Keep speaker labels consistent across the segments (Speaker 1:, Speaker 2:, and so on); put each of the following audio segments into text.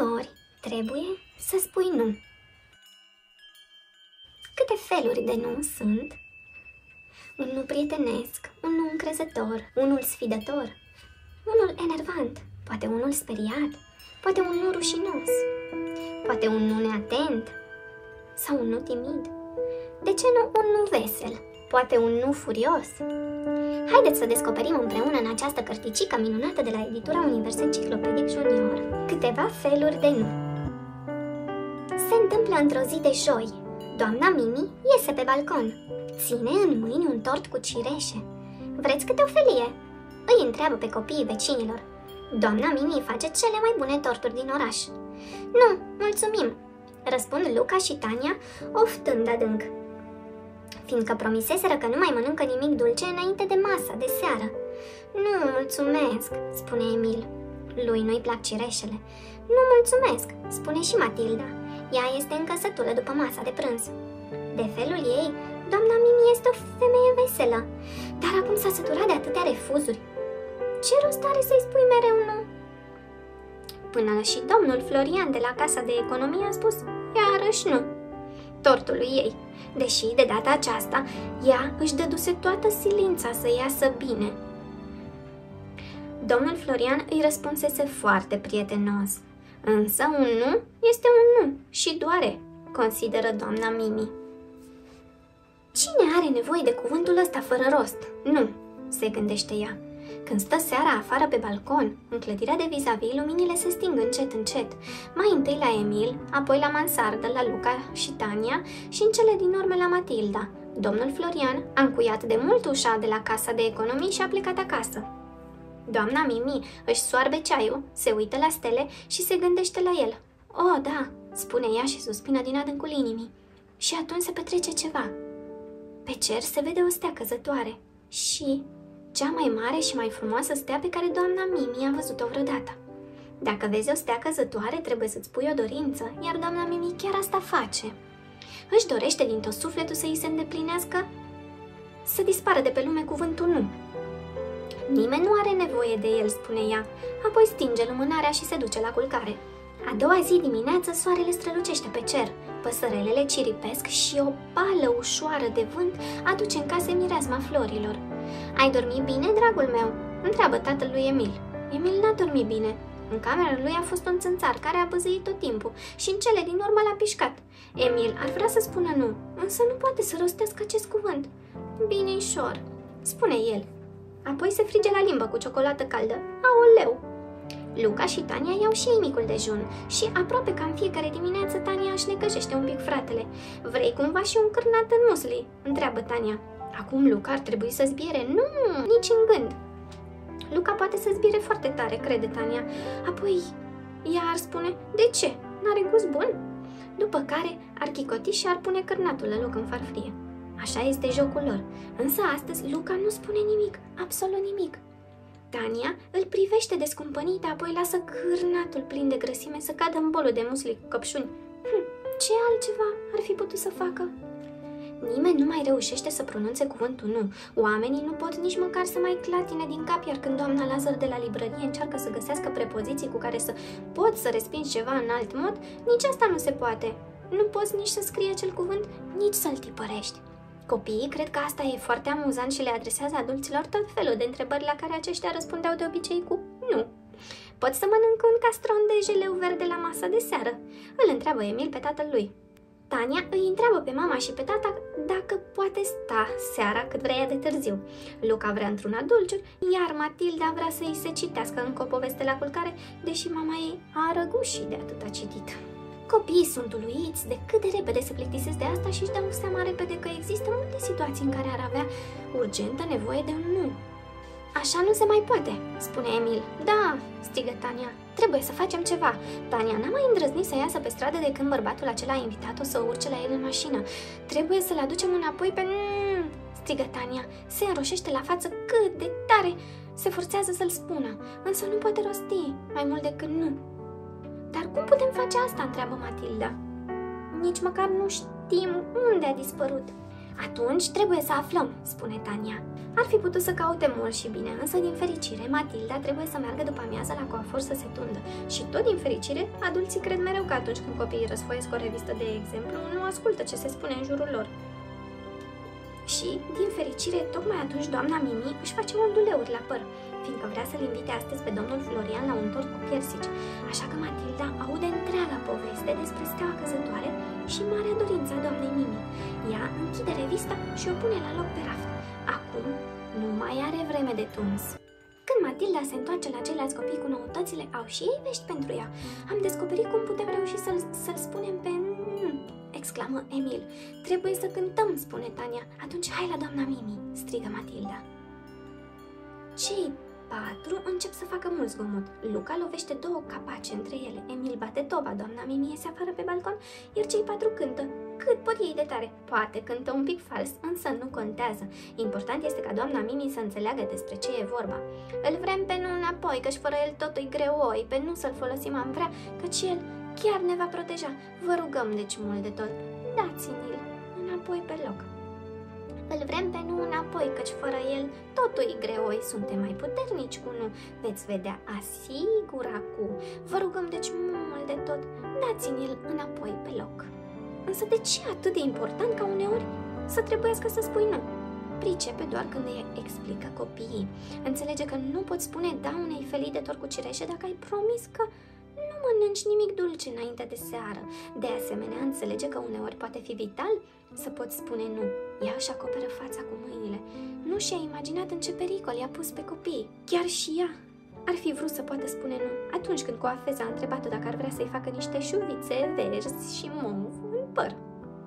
Speaker 1: Uneori trebuie să spui nu. Câte feluri de nu sunt? Un nu prietenesc, un nu încrezător, unul sfidător, unul enervant, poate unul speriat, poate un nu rușinos, poate un nu neatent sau un nu timid. De ce nu un nu vesel? Poate un nu furios? Haideți să descoperim împreună în această cărticică minunată de la editura Univers Enciclopedic Junior câteva feluri de nu. Se întâmplă într-o zi de joi. Doamna Mimi iese pe balcon. Ține în mâini un tort cu cireșe. Vreți câte o felie? Îi întreabă pe copiii vecinilor. Doamna Mimi face cele mai bune torturi din oraș. Nu, mulțumim, răspund Luca și Tania, oftând adânc, fiindcă promiseseră că nu mai mănâncă nimic dulce înainte de masa de seară. Nu, mulțumesc, spune Emil. Lui nu-i plac cireșele. Nu, mulțumesc, spune și Matilda. Ea este încăsătulă după masa de prânz. De felul ei, doamna Mimi este o femeie veselă, dar acum s-a săturat de atâtea refuzuri. Ce rost are să-i spui mereu nu? Până și domnul Florian de la Casa de Economie a spus iarăși nu tortului ei, deși de data aceasta ea își dăduse toată silința să iasă bine. Domnul Florian îi răspunsese foarte prietenos, însă un nu este un nu și doare, consideră doamna Mimi. Cine are nevoie de cuvântul ăsta fără rost? Nu, se gândește ea. Când stă seara afară pe balcon, în clădirea de vis-a-vis, luminile se sting încet, încet. Mai întâi la Emil, apoi la mansardă, la Luca și Tania și în cele din urmă la Matilda. Domnul Florian a încuiat de mult ușa de la Casa de Economii și a plecat acasă. Doamna Mimi își soarbe ceaiul, se uită la stele și se gândește la el. O, da, spune ea și suspină din adâncul inimii. Și atunci se petrece ceva. Pe cer se vede o stea căzătoare și cea mai mare și mai frumoasă stea pe care doamna Mimi a văzut-o vreodată. Dacă vezi o stea căzătoare, trebuie să-ți pui o dorință, iar doamna Mimi chiar asta face. Își dorește din tot sufletul să îi se îndeplinească, să dispară de pe lume cuvântul nu. Nimeni nu are nevoie de el, spune ea, apoi stinge lumânarea și se duce la culcare. A doua zi dimineață, soarele strălucește pe cer, păsărelele ciripesc și o pală ușoară de vânt aduce în casă mireasma florilor. Ai dormit bine, dragul meu?" întreabă tatăl lui Emil. Emil n-a dormit bine. În camera lui a fost un țânțar care a băzăit tot timpul și în cele din urmă l-a pișcat. Emil ar vrea să spună nu, însă nu poate să rostească acest cuvânt. Binișor, spune el. Apoi se frige la limbă cu ciocolată caldă. Aoleu! Luca și Tania iau și ei micul dejun și aproape ca în fiecare dimineață Tania își necăjește un pic fratele. Vrei cumva și un cârnat în musli? Întreabă Tania. Acum Luca ar trebui să zbiere. Nu, nici în gând. Luca poate să zbiere foarte tare, crede Tania. Apoi ea ar spune, de ce? N-are gust bun? După care ar chicoti și ar pune cârnatul în loc în farfurie. Așa este jocul lor. Însă astăzi Luca nu spune nimic, absolut nimic. Tania îl privește descumpănită, apoi lasă cârnatul plin de grăsime să cadă în bolul de musli cu căpșuni. Ce altceva ar fi putut să facă? Nimeni nu mai reușește să pronunțe cuvântul nu. Oamenii nu pot nici măcar să mai clatine din cap, iar când doamna Lazar de la librărie încearcă să găsească prepoziții cu care să poți să respingi ceva în alt mod, nici asta nu se poate. Nu poți nici să scrii acel cuvânt, nici să-l tipărești. Copiii cred că asta e foarte amuzant și le adresează adulților tot felul de întrebări la care aceștia răspundeau de obicei cu nu. Poți să mănânc un castron de jeleu verde la masa de seară? Îl întreabă Emil pe tatăl lui. Tania îi întreabă pe mama și pe tata dacă poate sta seara cât vrea de târziu. Luca vrea într-una dulciuri, iar Matilda vrea să îi se citească încă o poveste la culcare, deși mama ei a răgușit de atât a citit. Copiii sunt uluiți de cât de repede se plictisesc de asta și își dau seama repede că există multe situații în care ar avea urgentă nevoie de un nu. Așa nu se mai poate, spune Emil. Da, strigă Tania, trebuie să facem ceva. Tania n-a mai îndrăznit să iasă pe stradă de când bărbatul acela a invitat-o să urce la el în mașină. Trebuie să-l aducem înapoi pe... strigă Tania. Se înroșește la față cât de tare. Se forțează să-l spună, însă nu poate rosti mai mult decât nu. Dar cum putem face asta? Întreabă Matilda. Nici măcar nu știm unde a dispărut. Atunci trebuie să aflăm, spune Tania. Ar fi putut să caute mult și bine, însă din fericire Matilda trebuie să meargă după amiază la coafor să se tundă. Și tot din fericire, adulții cred mereu că atunci când copiii răsfoiesc o revistă de exemplu, nu ascultă ce se spune în jurul lor. Și, din fericire, tocmai atunci doamna Mimi își face onduleuri la păr, fiindcă vrea să-l invite astăzi pe domnul Florian la un tort cu piersici, așa că Matilda aude întreaga poveste despre steaua căzătoare și marea dorință a doamnei Mimi. Ea închide revista și o pune la loc pe raft. Acum nu mai are vreme de tuns. Când Matilda se întoarce la ceilalți copii cu noutățile, au și ei vești pentru ea. Am descoperit cum putem reuși să-l spunem pe exclamă Emil. Trebuie să cântăm, spune Tania. Atunci hai la doamna Mimi, strigă Matilda. Cei patru încep să facă mult zgomot. Luca lovește două capace între ele. Emil bate toba, doamna Mimi iese afară pe balcon, iar cei patru cântă. Cât pot ei de tare. Poate cântă un pic fals, însă nu contează. Important este ca doamna Mimi să înțeleagă despre ce e vorba. Îl vrem pe nu înapoi, căci fără el totul-i greoi, pe nu să-l folosim am vrea, căci el chiar ne va proteja. Vă rugăm deci mult de tot. Dați-ni-l înapoi pe loc. Îl vrem pe nu înapoi, căci fără el totul-i greoi, suntem mai puternici cu nu. Veți vedea, asigura cu. Vă rugăm deci mult de tot, dați-ni-l înapoi pe loc. Însă de ce atât de important ca uneori să trebuiască să spui nu? Pricepe doar când îi explică copiii. Înțelege că nu poți spune da unei felii de tort cu cireșe dacă ai promis că nu mănânci nimic dulce înainte de seară. De asemenea, înțelege că uneori poate fi vital să poți spune nu. Ea își acoperă fața cu mâinile. Nu și-a imaginat în ce pericol i-a pus pe copii. Chiar și ea ar fi vrut să poată spune nu atunci când coafeza a întrebat-o dacă ar vrea să-i facă niște șuvițe verzi și mov în păr.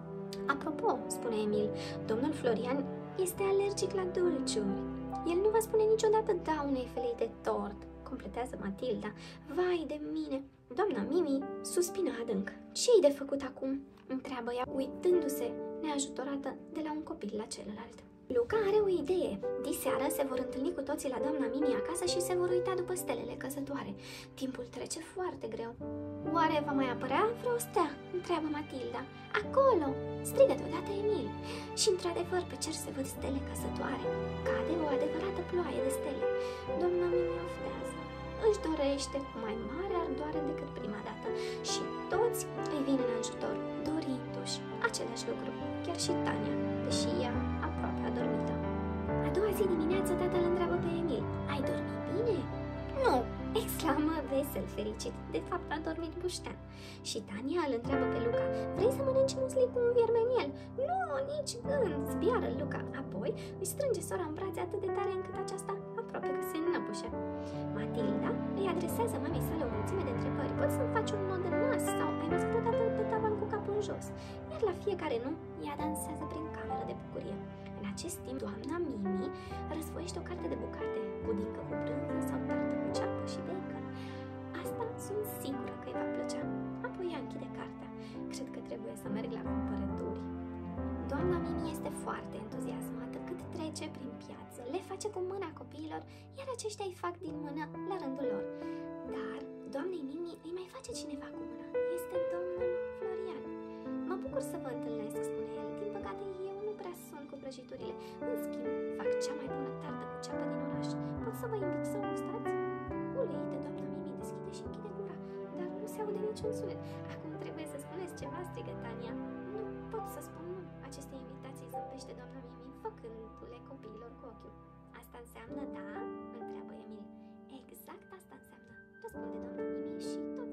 Speaker 1: Apropo, spune Emil, domnul Florian este alergic la dulciuri. El nu va spune niciodată da unei felii de tort, completează Matilda. Vai de mine! Doamna Mimi suspină adânc. Ce-i de făcut acum? Întreabă ea, uitându-se neajutorată de la un copil la celălalt. Luca are o idee. Diseară se vor întâlni cu toții la doamna Mimi acasă și se vor uita după stelele căzătoare. Timpul trece foarte greu. Oare va mai apărea vreo stea? Întreabă Matilda. Acolo! Strigă deodată Emil. Și într-adevăr pe cer se văd stele căzătoare. Cade o adevărată ploaie de stele. Doamna Mimi oftează. Își dorește cu mai mare ardoare decât prima dată și toți îi vin în ajutor, dorindu-și același lucru, chiar și Tania, deși ea aproape adormită. A doua zi dimineață tatăl întreabă pe Emil, ai dormit bine? Nu, exclamă vesel fericit, de fapt a dormit buștean. Și Tania îl întreabă pe Luca, vrei să mănânci musli cu un viermeniel? Nu, nici gând, zbiară Luca. Apoi îi strânge sora în brațe atât de tare încât aceasta aproape că se înnăbușe. Matilda îi adresează mamei sale o mulțime de întrebări. Poți să-mi faci un nod în nas sau ai văzut odată pe tavan cu capul în jos? Iar la fiecare nu, ea dansează prin cameră de bucurie. În acest timp, doamna Mimi răsfoiește o carte de bucate, pudincă cu brânză sau tartă cu ceapă și bacon. Asta sunt sigură că îi va plăcea. Apoi ea închide cartea. Cred că trebuie să merg la cumpărături. Doamna Mimi este foarte entuziasmată cât trece prin piață, le face cu mâna copiilor, iar aceștia îi fac din mână la rândul lor. Dar doamnei Mimi îi mai face cineva cu mâna. Este domnul Florian. Mă bucur să vă întâlnesc, spune el. Din păcate eu nu prea sunt cu prăjiturile. În schimb, fac cea mai bună tartă cu ceapă din oraș. Pot să vă invit să o gustați? Uluită, doamna Mimi deschide și închide gura, dar nu se aude niciun sunet. Acum trebuie să spuneți ceva, strigă Tania. Nu pot să spun nu. Aceste invitații zâmbește doamna Mimi, făcându-le copiilor cu ochiul. Asta înseamnă da? Întreabă Emil. Exact asta înseamnă, răspunde doamna Mimi și tot